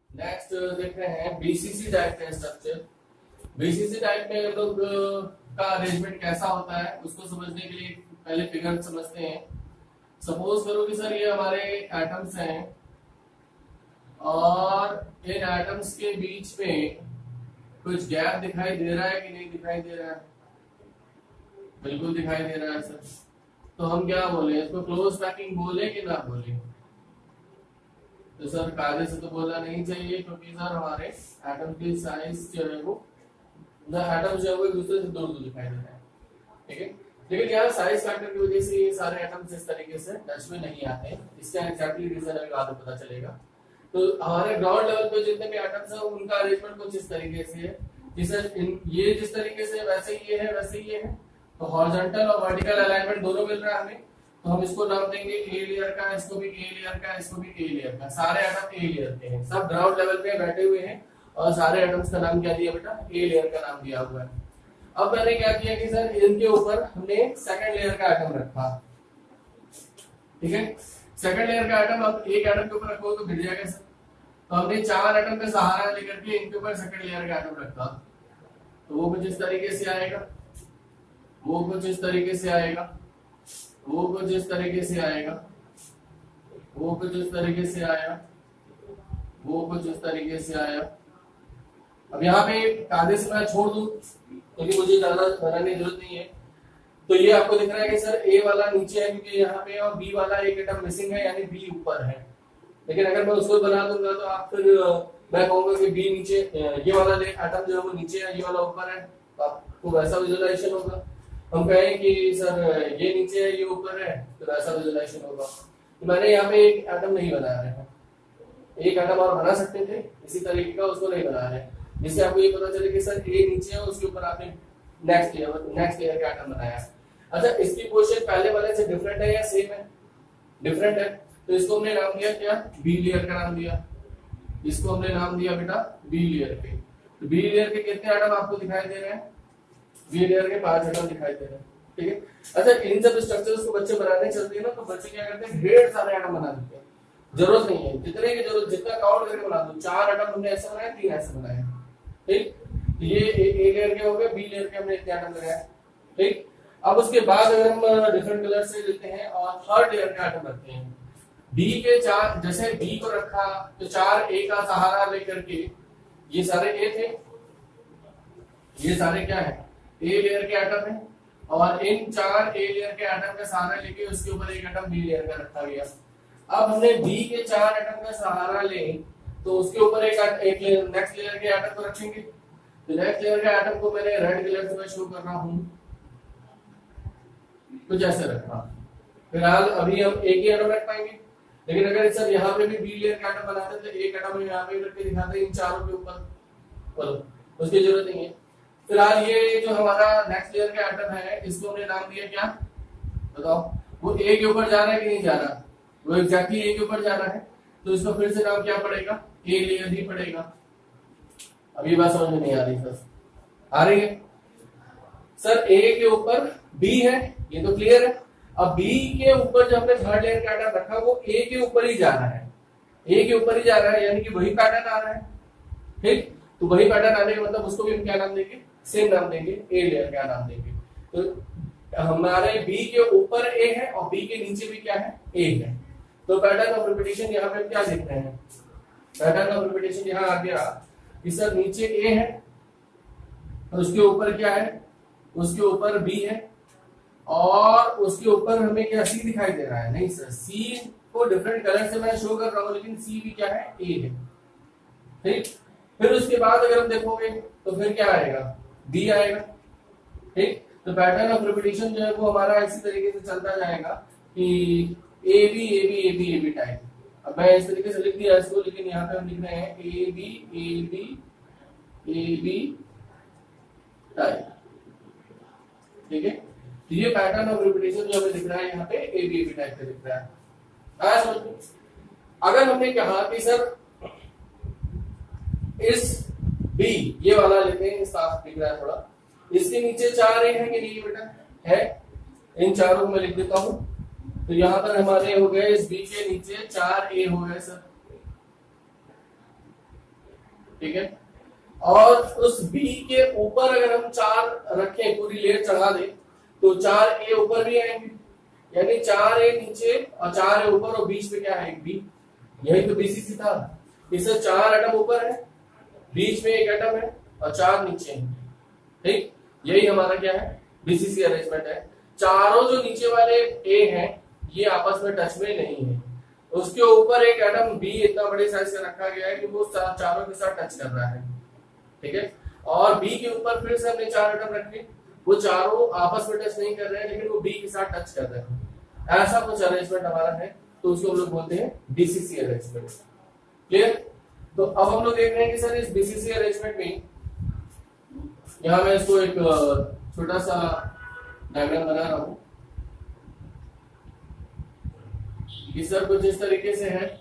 Next देख रहे हैं बीसीसी टाइप का स्ट्रक्चर। बीसीसी टाइप में हम लोग का अरेंजमेंट कैसा होता है उसको समझने के लिए पहले फिगर समझते हैं। सपोज करो कि सर ये हमारे एटम्स हैं और इन एटम्स के बीच में कुछ गैप दिखाई दे रहा है कि नहीं दिखाई दे रहा है? बिल्कुल दिखाई दे रहा है सर। तो हम क्या बोले, इसको क्लोज पैकिंग बोले कि ना बोले? तो सर कायदे से तो बोलना नहीं चाहिए, क्योंकि सर हमारे एटम की साइज जो है वो एटम जो है वो एक दूसरे से दूर दूर दिखाई दे रहा है, ठीक है। लेकिन यहाँ साइज फैक्टर की वजह से ये सारे एटम्स इस तरीके से टच में नहीं आते हैं। इसका एग्जैक्टली रीजन अभी बाद में पता चलेगा। तो हमारे ग्राउंड लेवल पे जितने भी एटम्स हैं उनका अरेंजमेंट कुछ इस तरीके से है कि सर ये जिस तरीके से वैसे ही ये है वैसे ही ये है। तो हॉरिजॉन्टल और वर्टिकल अलाइनमेंट दोनों मिल रहा है हमें, तो हम इसको नाम देंगे ए लेयर का, इसको भी ए लेयर का, इसको भी ए लेयर का। सारे एटम ए लेयर के हैं, सब ग्राउंड लेवल पे बैठे हुए हैं और सारे एटम्स का नाम क्या दिया बेटा? ए लेयर का नाम दिया हुआ है। अब मैंने क्या किया कि सर इनके ऊपर हमने सेकंड लेयर का एटम रखा, ठीक है। सेकंड लेयर का एटम अब एक एटम के ऊपर रखो तो गिर जाएगा सर। तो हमने 4 एटम का सहारा लेकर के इनके ऊपर सेकंड लेयर का एटम रखा। तो वो कुछ इस तरीके से आएगा, वो कुछ इस तरीके से आएगा, वो कुछ इस तरीके से आएगा, वो कुछ इस तरीके से आया, वो कुछ इस तरीके से आया। अब यहाँ पे कागज से मैं छोड़ दूं क्योंकि मुझे ज्यादा बनाने की जरूरत नहीं है। तो ये आपको दिख रहा है कि सर ए वाला नीचे है क्योंकि यहाँ पे, और बी वाला एक एटम मिसिंग है यानी बी ऊपर है। लेकिन अगर मैं उसको बना दूंगा तो आप फिर मैं कहूंगा कि बी नीचे, ये वाला एटम जो है वो नीचे है, ये वाला ऊपर है, तो आपको वैसा विजुअलाइजेशन होगा। हम कहें कि सर ये नीचे है ये ऊपर है, तो वैसा विजुअलाइजेशन होगा। तो मैंने यहाँ पे एक एटम नहीं बनाया है, एक एटम और बना सकते थे इसी तरीके का, उसको नहीं बनाया है, जिससे आपको ये पता चले कि सर ए नीचे है, उसके ऊपर आपने नेक्स्ट लेयर का एटम बनाया। अच्छा, इसकी पोजीशन पहले वाले से डिफरेंट है या सेम है? डिफरेंट है, तो इसको हमने नाम दिया क्या? बी लेयर का नाम दिया। इसको हमने नाम दिया बेटा बी लेयर के। तो बी लेयर के कितने एटम आपको दिखाई दे रहे हैं? बी लेयर के 5 एटम दिखाई दे रहे हैं, ठीक है। अच्छा, इन सब स्ट्रक्चर्स को बच्चे बनाने चलते हैं ना, तो बच्चे क्या करते हैं, ढेर सारे एटम बना देते हैं। जरूरत नहीं है, जितने की जरूरत जितना काउंट करके बना दो। 4 एटम हमने ऐसे बनाए, 3 ऐसे बनाए, ठीक। ये ए लेयर के हो गए, बी लेयर के हमने इतने एटम लगाए, ठीक। अब उसके बाद अगर हम डिफरेंट कलर से लेते हैं और थर्ड लेयर का एटम रखते हैं, बी के 4, जैसे बी को रखा तो 4 ए का सहारा लेकर के, ये सारे ए थे, ये सारे क्या है? ए लेयर के एटम है, और इन 4 ए लेयर के एटम का सहारा लेके उसके ऊपर एक एटम बी लेयर का रखा गया। अब हमने बी के 4 एटम का सहारा ले तो उसके ऊपर एक नेक्स्ट लेयर के एटम को रखेंगे। तो नेक्स्ट लेयर के एटम को मैंने रेड कलर से मैं शो कर रहा हूं, कुछ ऐसे रखा। फिलहाल अभी हम एक ही एटम रख पाएंगे, लेकिन अगर सर यहाँ पे भी बी लेयर का एटम बनाते तो एक एटम यहाँ पे रख के दिखाते इन चारों के ऊपर, तो उसकी जरूरत नहीं है। फिलहाल ये जो हमारा नेक्स्ट लेयर का एटम है, इसको हमने नाम दिया क्या? बताओ, वो ए के ऊपर जा रहा है कि नहीं जा रहा? वो एग्जैक्टली ए के ऊपर जा रहा है, तो इसका फिर से नाम क्या पड़ेगा? ए लेयर ही पड़ेगा। अब ये बात समझ में नहीं आ रही सर? आ रही है सर? ए के ऊपर बी है, ये तो क्लियर है। अब बी के ऊपर जब हमने थर्ड लेयर का एटम रखा वो ए के ऊपर ही जा रहा है, ए के ऊपर ही जा रहा है, यानी कि वही पैटर्न आ रहा है, ठीक। तो वही पैटर्न आने का मतलब उसको भी हम क्या नाम देंगे? सेम नाम देंगे, ए लेयर का नाम देंगे। तो हमारे बी के ऊपर ए है और बी के नीचे भी क्या है? ए है। तो पैटर्न ऑफ रिपीटेशन यहाँ पे क्या लिख रहे हैं? पैटर्न ऑफ रिपीटेशन यहाँ आ गया कि सर नीचे ए है और उसके ऊपर क्या है? उसके ऊपर बी है, और उसके ऊपर हमें क्या सी दिखाई दे रहा है? नहीं सर, सी को डिफरेंट कलर से मैं शो कर रहा हूं, लेकिन सी भी क्या है? ए है, ठीक। फिर उसके बाद अगर हम देखोगे तो फिर क्या आएगा? बी आएगा, ठीक। तो पैटर्न ऑफ रिपीटेशन जो है वो हमारा इसी तरीके से चलता जाएगा कि A B A B A B A B type. अब मैं इस तरीके से लिख दिया इसको, लेकिन यहाँ पे हम लिख रहे हैं A B A B type, ठीक है। तो ये पैटर्न ऑफ रिपीटेशन जो हमें दिख रहा है यहाँ पे ए बी टाइप का दिख रहा है। आया समझ में? अगर हमने कहा कि सर इस बी, ये वाला लेते हैं, साफ दिख रहा है थोड़ा, इसके नीचे 4 ए है कि नहीं बेटा? है। इन चारों को मैं लिख देता हूं। तो यहां पर हमारे हो गए, इस बी के नीचे 4 ए हो गए सर, ठीक है। और उस बी के ऊपर अगर हम 4 रखें, पूरी लेयर चढ़ा दें, तो 4A ऊपर भी आएंगे, यानी 4A नीचे और 4A ऊपर, और बीच में क्या है, एक बी। यही तो बीसीसी था। इससे 4 एटम ऊपर है, बीच में एक एटम है और 4 नीचे है, ठीक। यही हमारा क्या है, बीसीसी अरेंजमेंट है। चारों जो नीचे वाले ए हैं ये आपस में टच में नहीं है, उसके ऊपर एक एटम बी इतना बड़े साइज का रखा गया है कि वो चारों के साथ टच कर रहा है, ठीक है। और बी के ऊपर फिर से हमने 4 एटम रखे, वो चारों आपस में टच नहीं कर रहे हैं, लेकिन वो बी के साथ टच कर रहे हैं। ऐसा कुछ अरेंजमेंट हमारा है, तो उसको हम लोग बोलते हैं बीसीसी अरेंजमेंट। क्लियर। तो अब हम लोग देख रहे हैं कि सर इस बीसीसी अरेंजमेंट में, यहां मैं इसको एक छोटा सा डायग्राम बना रहा हूं कि सर कुछ इस तरीके से है।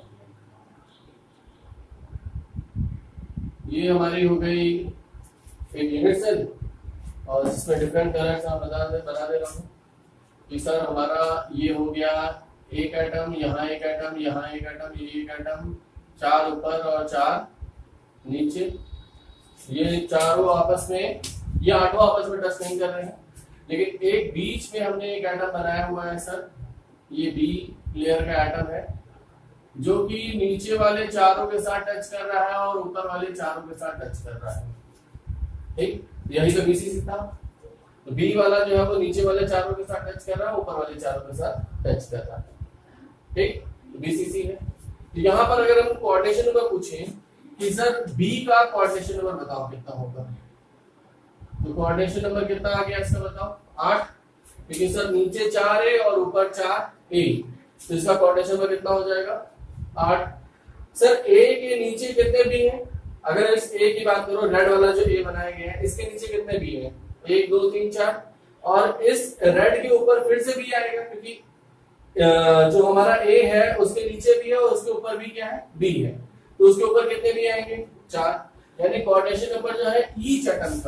ये हमारी हो गई एक यूनिट सेल, और इसमें डिफरेंट कलर से बना दे रहा हूं कि सर हमारा ये हो गया एक एटम, यहाँ एक एटम, यहाँ एक एटम, ये एक एटम, 4 ऊपर और 4 नीचे। ये चारों आपस में, ये 8 आपस में टच नहीं कर रहे हैं, लेकिन एक बीच में हमने एक एटम बनाया हुआ है सर, ये बी लेयर का एटम है, जो कि नीचे वाले चारों के साथ टच कर रहा है और ऊपर वाले चारों के साथ टच कर रहा है, ठीक। यही तो बीसीसी था। तो बी वाला जो है वो नीचे वाले चारों के साथ टच कर रहा है, ऊपर वाले चारों के साथ टच कर रहा है, ठीक। तो बीसीसी है। तो यहाँ पर अगर हम कोऑर्डिनेशन नंबर पूछें कि सर बी का कोऑर्डिनेशन नंबर बताओ कितना होगा, तो कोऑर्डिनेशन नंबर कितना आ गया इसका बताओ, 8, क्योंकि सर नीचे 4A और ऊपर 4A, तो इसका कोऑर्डिनेशन नंबर कितना हो जाएगा, 8। सर A के नीचे कितने बी हैं, अगर इस A की बात करो, रेड वाला जो A बनाया गया है, इसके नीचे कितने बी हैं, 1 2 3 4, और इस रेड के ऊपर फिर से बी आएगा, क्योंकि जो हमारा A है उसके नीचे भी है और उसके ऊपर भी क्या है, बी है, तो उसके ऊपर कितने बी आएंगे, 4। यानी कोऑर्डिनेशन नंबर जो है ईच एटम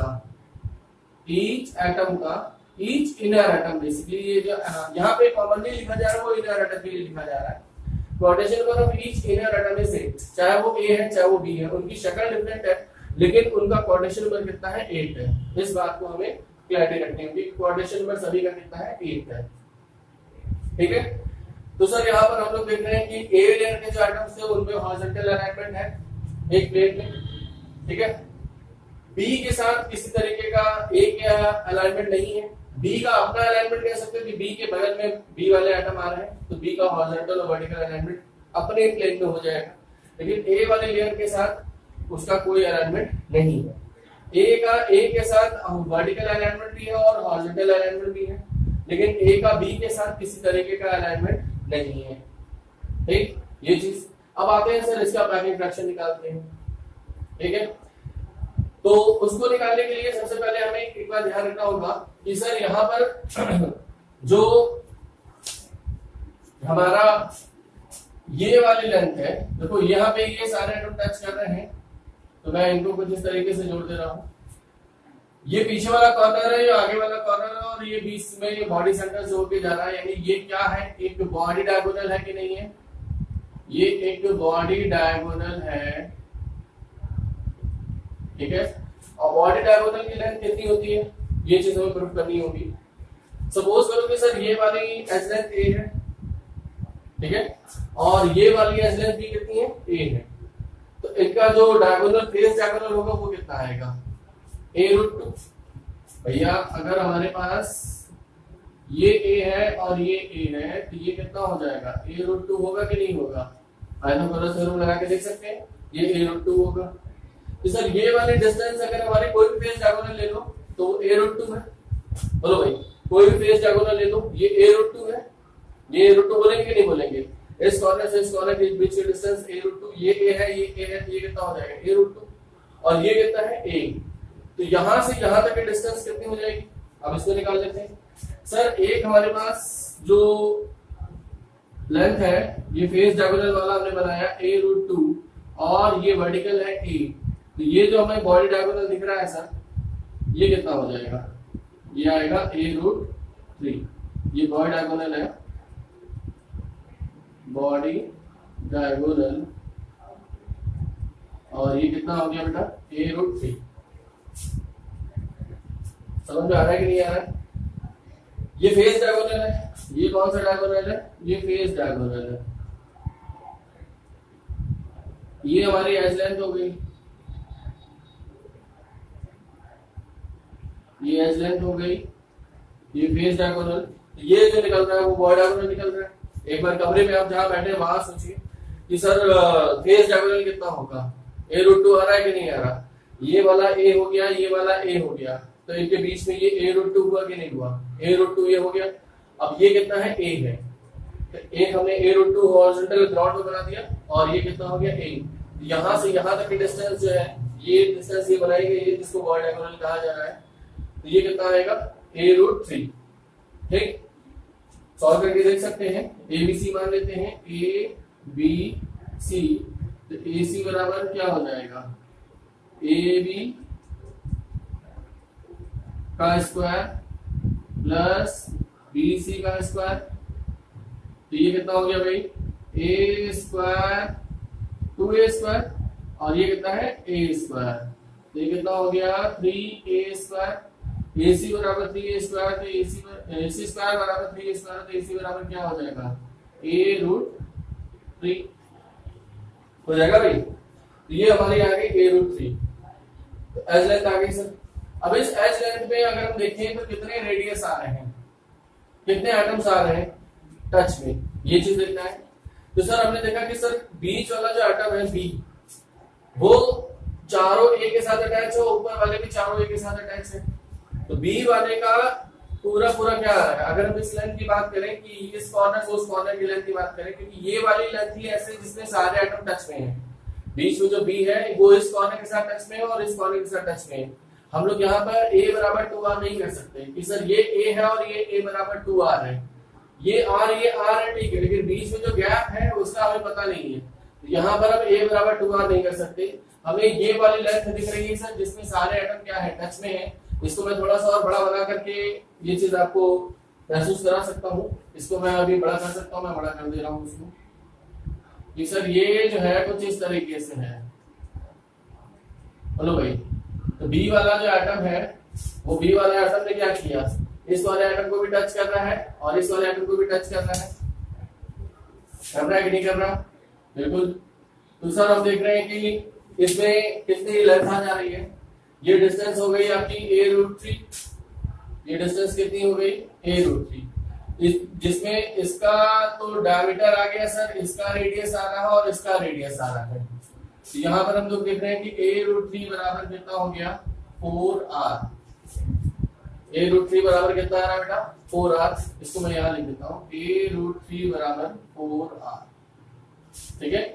का, ईच इनर एटम, बेसिकली ये जो यहाँ पे कॉमनली लिखा जा रहा है वो इनर एटम के लिए लिखा जा रहा है। Coordination number of each inner atom is 8, चाहे वो A है चाहे वो B है, उनकी शक्ल डिफरेंट है, लेकिन उनका कोऑर्डिनेशन नंबर कितना है, 8 है। इस बात को हमें क्लैरिटी रखनी होगी, कोऑर्डिनेशन नंबर सभी का कितना है, 8 है, ठीक है। तो सर यहाँ पर हम लोग देख रहे हैं कि ए लेयर के जो एटम्स थे उनमें हॉरिजॉन्टल अलाइनमेंट है एक प्लेट में, ठीक है। बी के साथ किसी तरीके का ए का अलाइनमेंट नहीं है, बी का अपना अलाइनमेंट कह सकते हो कि बी के बगल में बी वाले एटम आ रहे हैं, तो बी का हॉरिजॉन्टल और वर्टिकल अलाइनमेंट अपने प्लेन में हो जाएगा, लेकिन ए वाले लेयर के साथ उसका कोई अलाइनमेंट नहीं है। ए के साथ वर्टिकल अलाइनमेंट भी है और हॉरिजॉन्टल अलाइनमेंट भी है, लेकिन ए का बी के साथ किसी तरीके का अलाइनमेंट नहीं है, ठीक। ये चीज। अब आते हैं सर इसका पैकिंग फ्रैक्शन निकालते हैं, ठीक है। तो उसको निकालने के लिए सबसे पहले हमें एक बार ध्यान रखना होगा कि सर यहाँ पर जो हमारा ये वाली लेंथ है, देखो यहाँ पे ये सारे एटम टच कर रहे हैं, तो मैं इनको कुछ इस तरीके से जोड़ दे रहा हूं। ये पीछे वाला कॉर्नर है, ये आगे वाला कॉर्नर है, और ये बीच में ये बॉडी सेंटर से होके जा रहा है, यानी ये क्या है, एक बॉडी डायगोनल है कि नहीं है, ये एक बॉडी डायगोनल है, ठीक है। और बॉडी डायगोनल की लेंथ कितनी होती है, ये चीज हमें प्रूफ करनी होगी। सपोज करो कि सर ये वाली एज लेंथ ए है, ठीक है, और ये वाली एज लेंथ भी कितनी है, ए है, तो इनका जो डायगोनल फेस डायगोनल होगा वो कितना आएगा, a√2। भैया अगर हमारे पास ये a है और ये a है, तो ये कितना हो जाएगा, a√2 होगा कि नहीं होगा, पाइथागोरस थ्योरम लगा के देख सकते हैं, ये a√2 होगा। तो सर ये वाली डिस्टेंस अगर हमारी कोई भी फेस डायगोनल ले लो तो a√2 है, बोलो भाई कोई भी फेस डायगोनल ले लो, ये a√2 है, ये a√2 बोलेंगे कि नहीं बोलेंगे, इस कॉर्नर से इस कॉर्नर के बीच की डिस्टेंस a√2, ये a है, ये a है, तो ये कितना हो जाएगा a√2, और ये कितना है a, तो यहां से यहां तक की डिस्टेंस कितनी हो जाएगी, अब इसको निकाल लेते हैं। सर एक हमारे पास जो लेंथ है, ये फेस डायगोनल वाला हमने बनाया a√2, और ये वर्टिकल है a, तो ये जो हमें बॉडी डायगोनल दिख रहा है सर, ये कितना हो जाएगा, ये आएगा a√3, ये बॉडी डायगोनल है, बॉडी डायगोनल और ये कितना हो गया बेटा a√3। समझ में आ रहा है कि नहीं आ रहा है? ये फेस डायगोनल है, ये कौन सा डायगोनल है? ये फेस डायगोनल है। ये हमारी एज लेंथ हो गई, ये एज लेंथ हो गई, ये फेस डायगोनल। ये जो निकल रहा है वो बॉय डायगोनल निकल रहा है। एक बार कमरे में आप जहां बैठे वहां सोचिए कि सर फेस डायगोनल कितना होगा, a√2 आ रहा है कि नहीं आ रहा? ये वाला a हो गया, ये वाला a हो गया, तो इनके बीच में ये a√2 हुआ कि नहीं हुआ? a√2 ये हो गया। अब ये कितना है? a है, तो एक हमने a√2 हॉरिजॉन्टल ग्राउंड में बना दिया, और ये कितना हो गया? a। यहां से यहां तक की डिस्टेंस जो है, ये डिस्टेंस ये बनाई गई है जिसको बॉय डायगोनल कहा जा रहा है, तो ये कितना आएगा? a√3। ठीक, सॉल्व करके देख सकते हैं। ABC मान लेते हैं, ABC, तो AC बराबर क्या हो जाएगा? AB का स्क्वायर प्लस BC का स्क्वायर, तो ये कितना हो गया भाई? A स्क्वायर 2A स्क्वायर, और ये कितना है? A स्क्वायर, तो ये कितना हो गया? 3A square. AC बराबर 3A स्क्वायर, तो AC स्क्वायर बराबर 3A स्क्वायर, तो AC बराबर क्या हो जाएगा? a√3 हो जाएगा भाई। तो ये हमारी आ गई a√3। तो एज लेंथ आ गई सर। अब इस एज लेंथ में अगर हम देखें तो कितने रेडियस आ रहे हैं, कितने एटम्स आ रहे हैं टच में, ये चीज देखना है। तो सर हमने देखा कि सर बीच वाला जो एटम है B, वो चारों A के साथ अटैच है, ऊपर वाले भी चारों A के साथ अटैच है। तो B वाले का पूरा पूरा क्या आ रहा है? अगर हम इस लेंथ की बात करें कि इस कॉर्नर से उस कॉर्नर की लेंथ की बात करें, क्योंकि ये वाली लेंथ ही ऐसे जिसमें सारे एटम टच में है, बीच में जो B है वो इस कॉर्नर के साथ टच में है और इस कॉर्नर के साथ टच में है। हम लोग यहाँ पर a बराबर 2r नहीं कर सकते कि सर ये a है और ये a बराबर 2r है, ये r है, ठीक है, लेकिन बीच में जो गैप है उसका हमें पता नहीं है। तो यहाँ पर हम a बराबर 2r नहीं कर सकते। हमें ये वाली लेंथ दिख रही है सर जिसमें सारे एटम क्या है? टच में है। इसको मैं थोड़ा सा और बड़ा बना करके ये चीज आपको महसूस करा सकता हूँ। इसको मैं अभी बड़ा कर सकता हूँ, मैं बड़ा कर दे रहा हूँ इसको कि सर ये जो है कुछ इस तरीके से है। बोलो भाई, तो B वाला जो एटम है वो B वाला एटम ने क्या किया? इस वाले एटम को भी टच कर रहा है और इस वाले एटम को भी टच कर रहा है। कर रहा है कि नहीं कर रहा? बिल्कुल। तो सर हम देख रहे हैं कि इसमें कितनी लेंथ आ जा रही है। ये डिस्टेंस हो गई आपकी a√3, ये डिस्टेंस कितनी हो गई? a√3, जिसमें इसका तो डायमीटर आ गया सर, इसका रेडियस आ रहा है और इसका रेडियस आ रहा है। तो यहाँ पर हम लोग देख रहे हैं कि a√3 बराबर कितना हो गया? 4r। a√3 बराबर कितना आ रहा है बेटा? 4r। इसको मैं यहाँ लिख देता हूँ, a√3 बराबर 4r। ठीक है,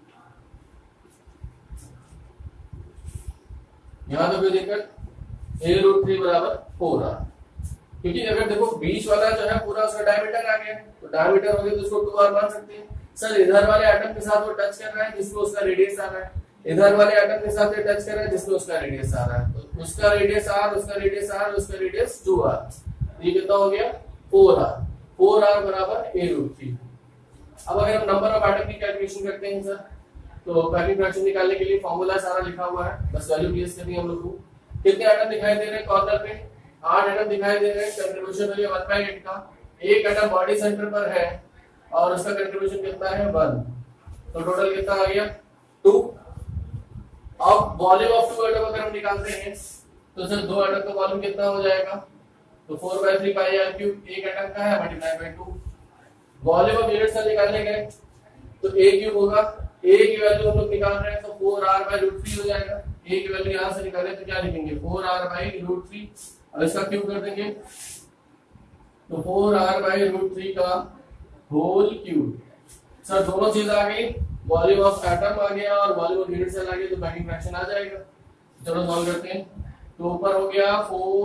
यहां तो कोई दिक्कत, a√3 बराबर 4r, क्योंकि अगर देखो बीच वाला जो है पूरा उसका डायमीटर आ गया, तो डायमीटर हो गया तो उसको 2r मान सकते हैं। सर इधर वाले एटम के साथ वो टच कर रहा है जिसमें उसका रेडियस आ रहा है, इधर वाले एटम के साथ ये टच कर रहा है जिसमें उसका रेडियस आ रहा है, तो उसका रेडियस r, उसका रेडियस r, उसका रेडियस 2r, ये कितना हो गया? 4r। 4r बराबर a√3। अब अगर हम नंबर ऑफ एटम की कैलकुलेशन करते हैं सर, तो पैकिंग फ्रैक्शन निकालने के लिए फॉर्मूला सारा लिखा हुआ है, बस वैल्यू प्लेस करनी है हम लोग को। कितने एटम दिखाई दे रहे हैं कॉर्नर पे? 8 एटम दिखाई दे रहे हैं। कंट्रीब्यूशन हो गया 1/8 का। एक एटम बॉडी सेंटर पर है और उसका कंट्रीब्यूशन कितना है? 1, तो टोटल कितना आ गया? 2। अब वॉल्यूम ऑफ 2 एटम अगर हम निकालते हैं तो सर 2 एटम का वॉल्यूम कितना हो जाएगा? तो 4/3 पाई r क्यूब एक एटम का है, multiply by 2। Volume of unit cell निकालने गए तो a क्यूब होगा, a की वैल्यू हम लोग निकाल रहे हैं तो 4r/√3 हो जाएगा। a की वैल्यू यहां से निकाले तो क्या लिखेंगे? 4r/√3। अब इसका क्यूब कर देंगे तो 4r/√3 का होल क्यूब। सर दोनों चीज आ गई, वॉल्यूम ऑफ एटम आ गया और वॉल्यूम ऑफ यूनिट सेल आ गया, तो पैकिंग फ्रैक्शन आ जाएगा। चलो सॉल्व करते हैं। तो ऊपर हो गया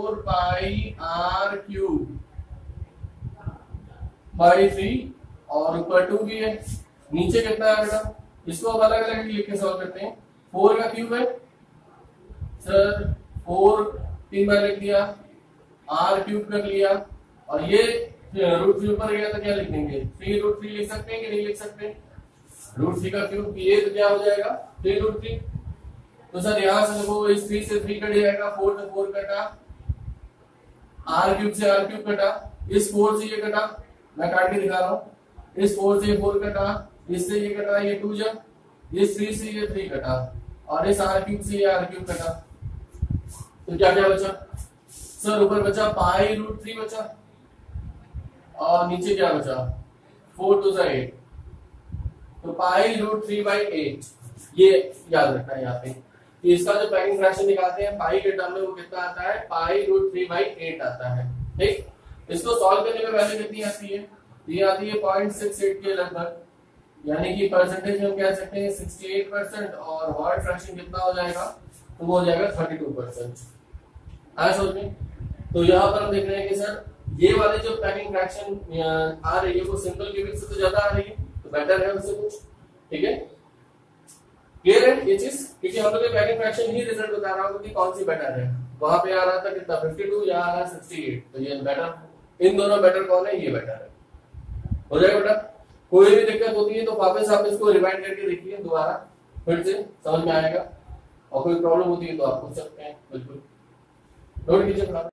4πr³ और ऊपर 2 भी है, नीचे कितना है बेटा? इसको हम अलग अलग लिख के सॉल्व करते हैं। 4 का क्यूब है सर, 4 3 बार लिख दिया, r³ कर लिया, और ये √3 ऊपर गया तो क्या लिख देंगे? 3√3 लिख सकते हैं कि नहीं लिख सकते? √3 का क्यूब ये तो क्या हो जाएगा? 3√3। तो सर यहाँ से देखो इस 3 से 3 कट जाएगा, 4 से 4 कटा, आर क्यूब से आर क्यूब कटा, इस 4 से ये कटा, मैं काट के दिखा रहा हूँ, इस 4 से ये 4 कटा, इससे ये कटा, ये 2 जा, इस 3 से ये 3 कटा, और इस आर क्यूब से ये आर क्यूब कटा। तो क्या क्या बचा सर? ऊपर बचा पाई रूट 3 बचा, और नीचे क्या बचा? 4 2 8, तो पाई रूट 3/8। ये याद रखना है यहाँ पे कि इसका जो पैकिंग फ्रैक्शन निकालते हैं पाई के टर्म में वो कितना आता है? पाई रूट 3/8 आता है। ठीक, इसको सॉल्व करने में वैल्यू कितनी आती है? ये आती है 0.68 के लगभग, यानी कि परसेंटेज हम कह सकते हैं 68%, और वर्ड फ्रैक्शन कितना हो जाएगा? तो वो हो जाएगा 32%। आया समझ में? तो यहाँ पर हम देख रहे हैं कि सर ये वाले जो पैकिंग फ्रैक्शन आ रही है वो सिंपल क्यूबिक से तो ज्यादा आ रही है, तो बेटर है उससे कुछ। ठीक है, क्लियर है ये चीज? क्योंकि हम लोग पैकिंग फ्रैक्शन ही रिजल्ट बता रहा हूँ कि कौन सी बेटर है। वहां पे आ रहा था कितना 52, यहाँ आ रहा है 68, तो ये बेटर, इन दोनों बेटर कौन है? ये बेटर है। हो जाएगा बेटा? कोई भी दिक्कत होती है तो वापस आप इसको रिवाइंड करके देखिए दोबारा, फिर से समझ में आएगा, और कोई प्रॉब्लम होती है तो आप पूछ सकते हैं। बिल्कुल नोट कीजिए।